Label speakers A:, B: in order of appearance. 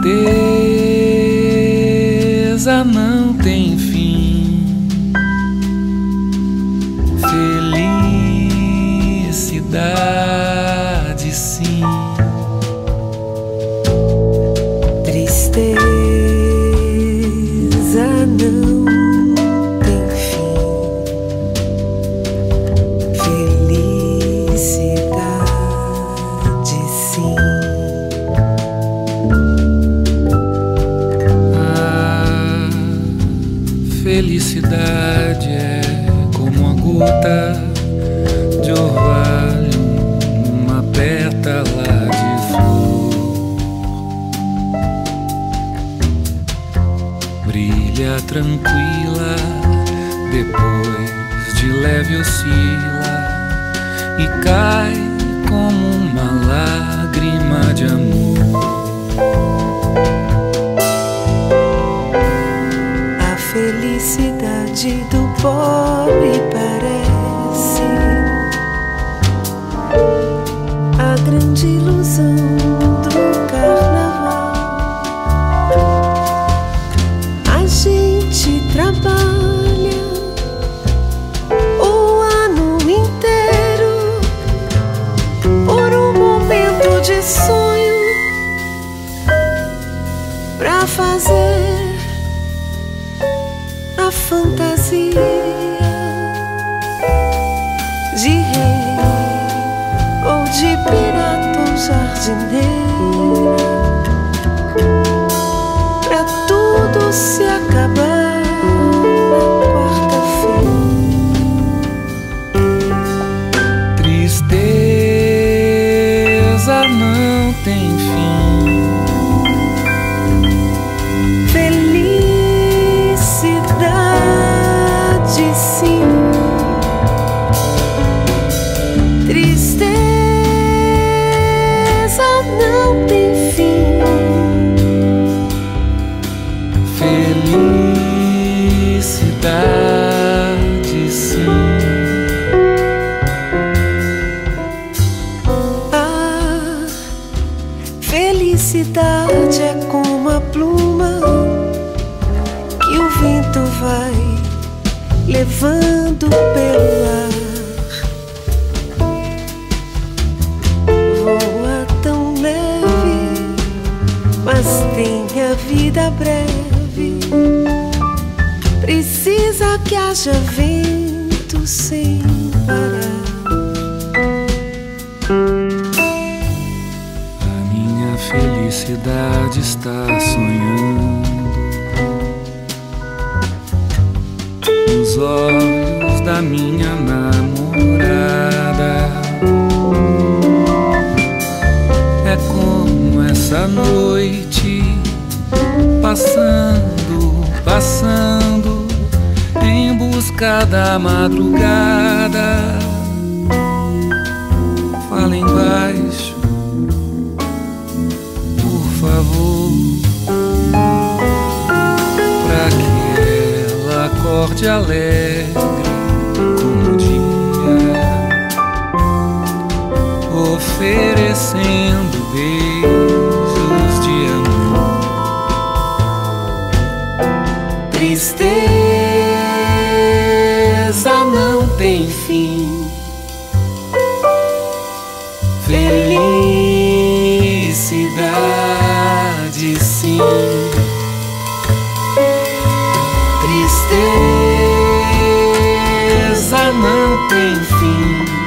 A: Tristeza não tem fim, felicidade sim.
B: Tristeza não tem fim, felicidade sim.
A: Felicidade é como uma gota de orvalho numa pétala de flor. Brilha tranquila, depois de leve oscila e cai como uma lágrima de amor.
B: A felicidade do pobre parece a grande ilusão do carnaval. A gente trabalha o ano inteiro por um momento de sonho pra fazer a fantasia de rei ou de pirata ou jardineira, pra tudo se acabar na quarta-feira.
A: Tristeza não tem fim,
B: felicidade sim. Tristeza não tem fim,
A: felicidade sim.
B: a felicidade é como a pluma que o vento vai levando pelo ar. Voa tão leve, mas tem a vida breve. Precisa que haja vento sem parar.
A: A minha felicidade está sonhando nos olhos da minha namorada. É como essa noite passando, passando em busca da madrugada. Falem baixo, por favor, pra que ela acorde alegre como o dia, oferecendo beijos de amor. Tristeza não tem fim, felicidade sim. Tristeza não tem fim,